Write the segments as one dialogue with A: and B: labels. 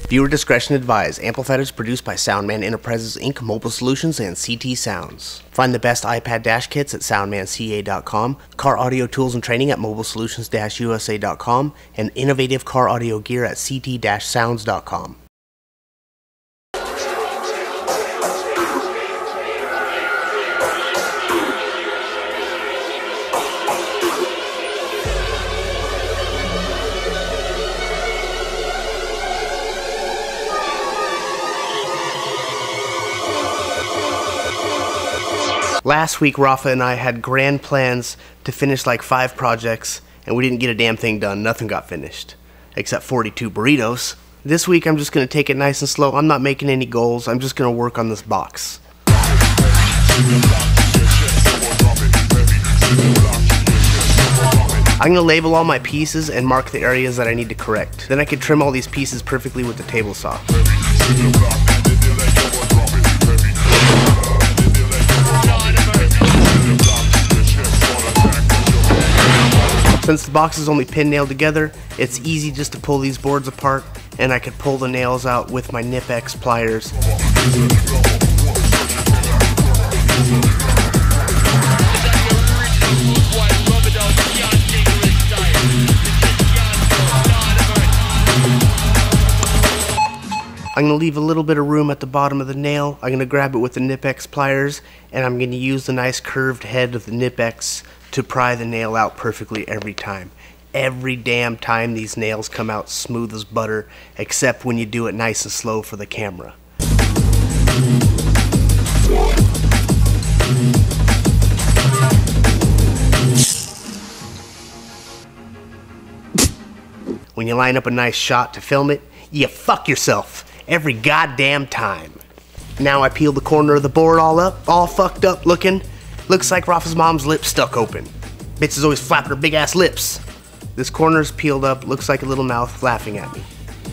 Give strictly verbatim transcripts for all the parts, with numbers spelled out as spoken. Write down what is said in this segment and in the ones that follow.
A: Viewer discretion advised. Amplified is produced by Soundman Enterprises Incorporated, Mobile Solutions, and C T Sounds. Find the best iPad dash kits at soundman c a dot com, car audio tools and training at mobile solutions dash u s a dot com, and innovative car audio gear at c t dash sounds dot com. Last week, Rafa and I had grand plans to finish like five projects, and we didn't get a damn thing done. Nothing got finished, except forty-two burritos. This week, I'm just going to take it nice and slow. I'm not making any goals. I'm just going to work on this box. I'm going to label all my pieces and mark the areas that I need to correct. Then I can trim all these pieces perfectly with the table saw. Since the box is only pin nailed together, it's easy just to pull these boards apart, and I could pull the nails out with my Knipex pliers. I'm going to leave a little bit of room at the bottom of the nail. I'm going to grab it with the Knipex pliers, and I'm going to use the nice curved head of the Knipex to pry the nail out perfectly every time. Every damn time these nails come out smooth as butter, except when you do it nice and slow for the camera. When you line up a nice shot to film it, you fuck yourself every goddamn time. Now I peel the corner of the board all up, all fucked up looking. Looks like Rafa's mom's lips stuck open. Bitch is always flapping her big ass lips. This corner's peeled up, looks like a little mouth laughing at me.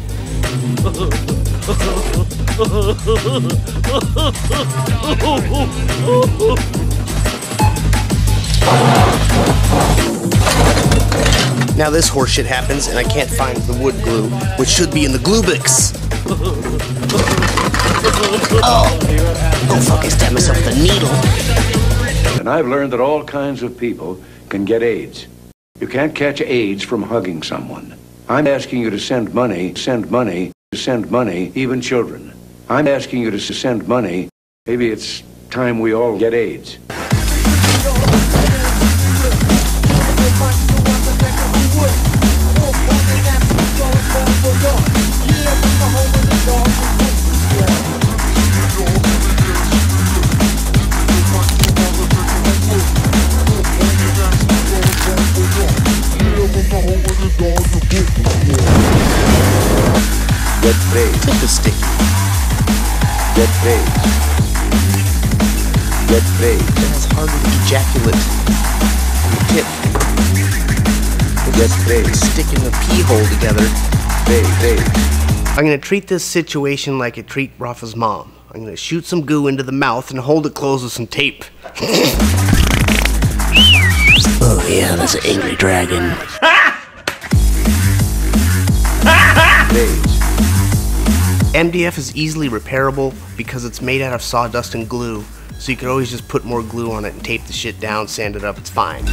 A: Now this horseshit happens and I can't find the wood glue, which should be in the Glubix. Oh, oh fuck, I stabbed myself with a needle.
B: And I've learned that all kinds of people can get AIDS. You can't catch AIDS from hugging someone. I'm asking you to send money, send money, send money, even children. I'm asking you to send money. Maybe it's time we all get AIDS. Get paid.
A: Tip is sticky.
B: Get paid. Get paid.
A: It's harder to ejaculate on the tip.
B: Get paid.
A: Sticking the pee hole together.
B: Paid, paid.
A: I'm going to treat this situation like I treat Rafa's mom. I'm going to shoot some goo into the mouth and hold it closed with some tape. Oh yeah, that's an angry dragon. M D F is easily repairable because it's made out of sawdust and glue, so you could always just put more glue on it and tape the shit down, sand it up, it's fine.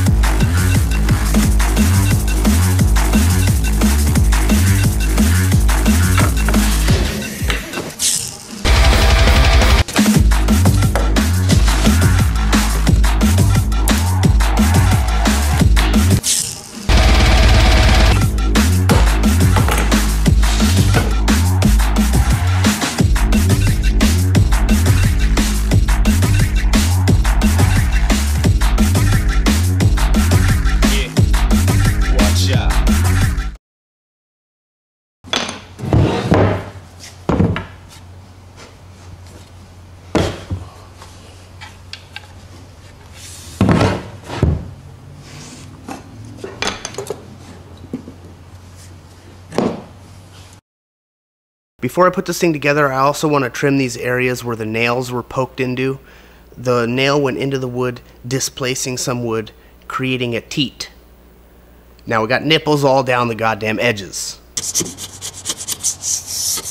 A: Before I put this thing together, I also want to trim these areas where the nails were poked into. The nail went into the wood, displacing some wood, creating a teat. Now we got nipples all down the goddamn edges.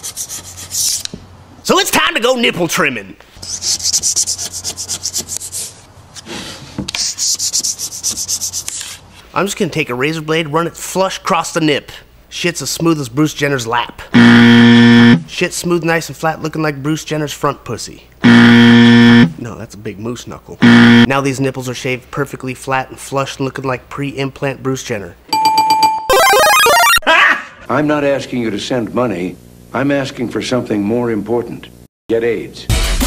A: go nipple trimming. I'm just gonna take a razor blade, run it flush across the nip. Shit's as smooth as Bruce Jenner's lap. Shit's smooth, nice, and flat, looking like Bruce Jenner's front pussy. No, that's a big moose knuckle. Now these nipples are shaved perfectly flat and flush, looking like pre-implant Bruce Jenner.
B: I'm not asking you to send money. I'm asking for something more important. Get AIDS.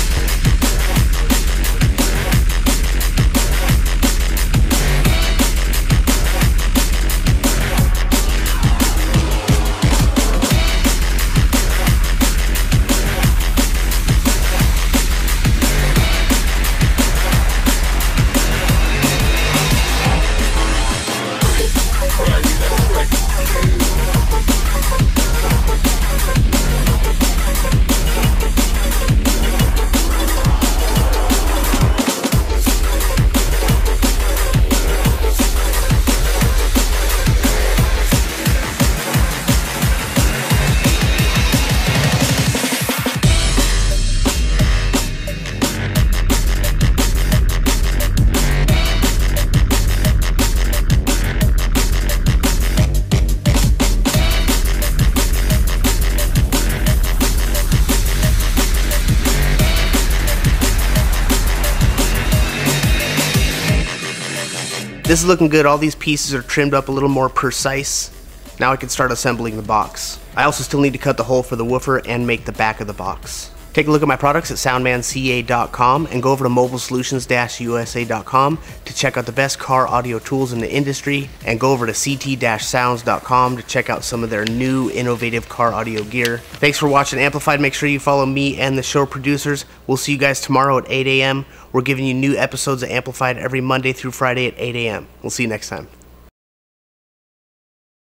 A: This is looking good. All these pieces are trimmed up a little more precise. Now I can start assembling the box. I also still need to cut the hole for the woofer and make the back of the box. Take a look at my products at soundman c a dot com and go over to mobile solutions dash u s a dot com to check out the best car audio tools in the industry, and go over to c t dash sounds dot com to check out some of their new innovative car audio gear. Thanks for watching Amplified. Make sure you follow me and the show producers. We'll see you guys tomorrow at eight A M We're giving you new episodes of Amplified every Monday through Friday at eight A M We'll see you next time.